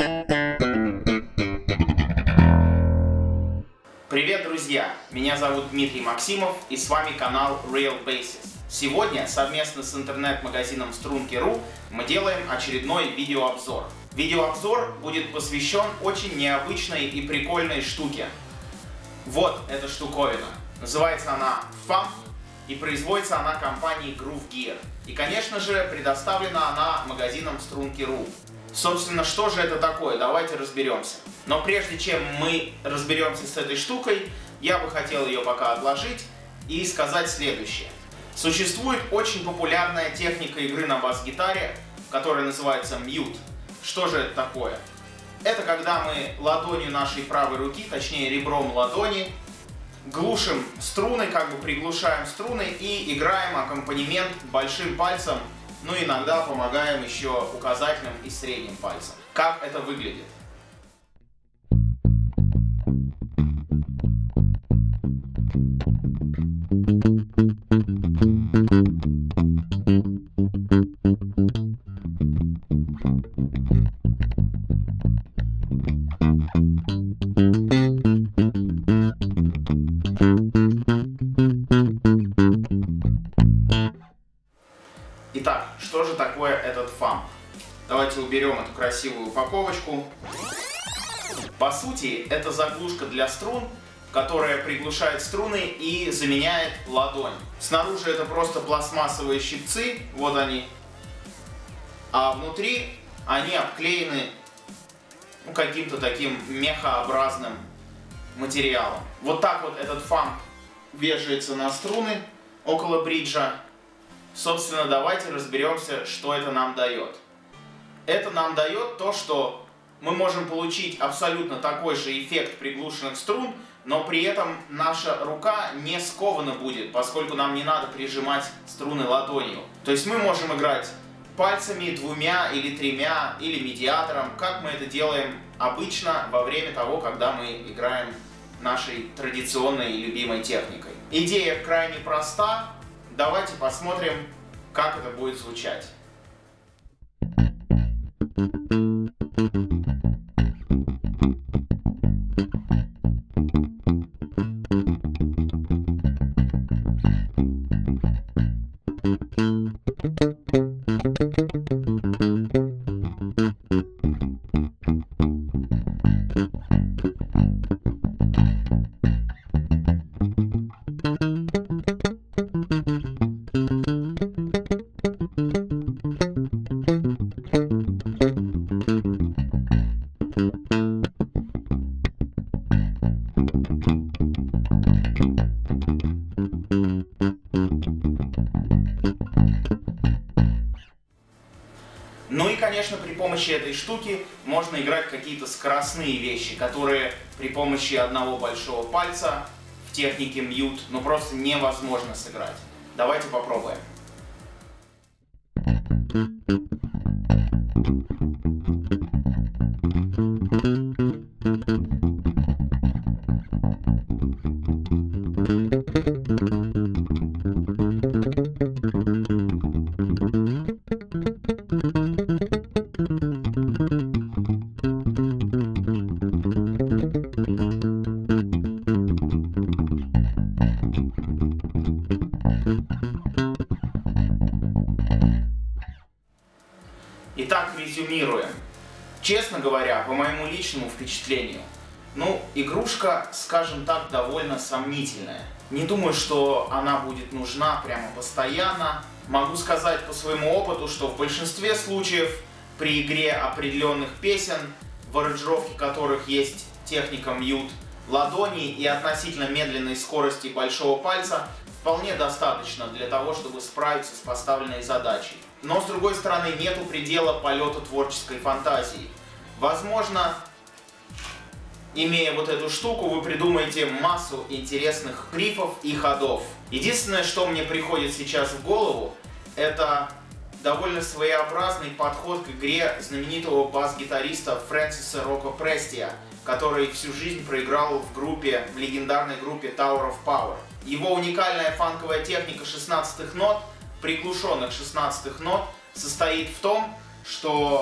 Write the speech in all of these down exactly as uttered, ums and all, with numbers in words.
Привет, друзья! Меня зовут Дмитрий Максимов, и с вами канал Real Basis. Сегодня совместно с интернет-магазином Струнки точка ру мы делаем очередной видеообзор. Видеообзор будет посвящен очень необычной и прикольной штуке. Вот эта штуковина. Называется она фамп, и производится она компанией Groove Gear. И, конечно же, предоставлена она магазином Струнки точка ру. Собственно, что же это такое? Давайте разберемся. Но прежде чем мы разберемся с этой штукой, я бы хотел ее пока отложить и сказать следующее. Существует очень популярная техника игры на бас-гитаре, которая называется мьют. Что же это такое? Это когда мы ладонью нашей правой руки, точнее ребром ладони, глушим струны, как бы приглушаем струны и играем аккомпанемент большим пальцем, ну иногда помогаем еще указательным и средним пальцем. Как это выглядит? Итак, что же такое этот фамп? Давайте уберем эту красивую упаковочку. По сути, это заглушка для струн, которая приглушает струны и заменяет ладонь. Снаружи это просто пластмассовые щипцы, вот они. А внутри они обклеены ну, каким-то таким мехообразным материалом. Вот так вот этот фамп вешается на струны около бриджа. Собственно, давайте разберемся, что это нам дает. Это нам дает то, что мы можем получить абсолютно такой же эффект приглушенных струн, но при этом наша рука не скована будет, поскольку нам не надо прижимать струны ладонью. То есть мы можем играть пальцами, двумя или тремя, или медиатором, как мы это делаем обычно во время того, когда мы играем нашей традиционной и любимой техникой. Идея крайне проста. Давайте посмотрим, как это будет звучать. Ну и, конечно, при помощи этой штуки можно играть какие-то скоростные вещи, которые при помощи одного большого пальца в технике мьют ну просто невозможно сыграть. Давайте попробуем. Итак, резюмируем. Честно говоря, по моему личному впечатлению, ну, игрушка, скажем так, довольно сомнительная. Не думаю, что она будет нужна прямо постоянно. Могу сказать по своему опыту, что в большинстве случаев при игре определенных песен, в аранжировке которых есть техника мьют, ладони и относительно медленной скорости большого пальца вполне достаточно для того, чтобы справиться с поставленной задачей. Но, с другой стороны, нету предела полету творческой фантазии. Возможно, имея вот эту штуку, вы придумаете массу интересных рифов и ходов. Единственное, что мне приходит сейчас в голову, это довольно своеобразный подход к игре знаменитого бас-гитариста Фрэнсиса Рока Престия, который всю жизнь проиграл в группе, в легендарной группе Tower of Power. Его уникальная фанковая техника шестнадцатых нот, приглушенных шестнадцатых нот, состоит в том, что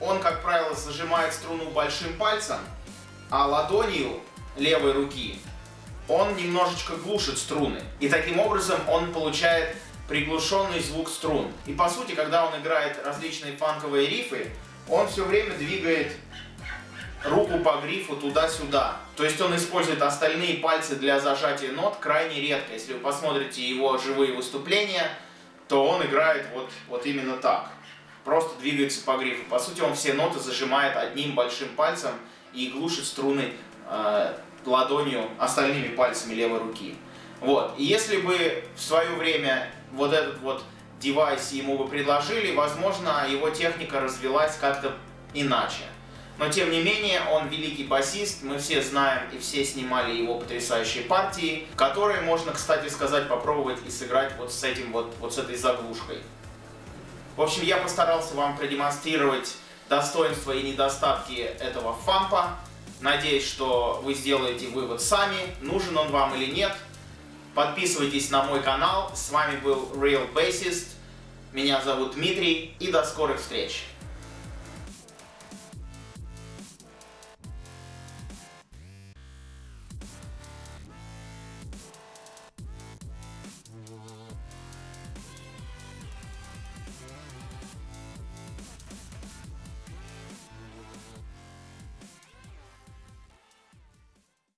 он, как правило, зажимает струну большим пальцем, а ладонью левой руки он немножечко глушит струны. И таким образом он получает приглушенный звук струн. И по сути, когда он играет различные фанковые рифы, он все время двигает руку по грифу туда-сюда. То есть он использует остальные пальцы для зажатия нот крайне редко. Если вы посмотрите его живые выступления, то он играет вот, вот именно так. Просто двигается по грифу. По сути, он все ноты зажимает одним большим пальцем и глушит струны э, ладонью, остальными пальцами левой руки. Вот. И если бы в свое время вот этот вот девайс ему бы предложили, возможно, его техника развилась как-то иначе. Но тем не менее, он великий басист, мы все знаем и все снимали его потрясающие партии, которые можно, кстати сказать, попробовать и сыграть вот с этим вот, вот с этой заглушкой. В общем, я постарался вам продемонстрировать достоинства и недостатки этого фампа. Надеюсь, что вы сделаете вывод сами, нужен он вам или нет. Подписывайтесь на мой канал. С вами был Real Bassist. Меня зовут Дмитрий, и до скорых встреч!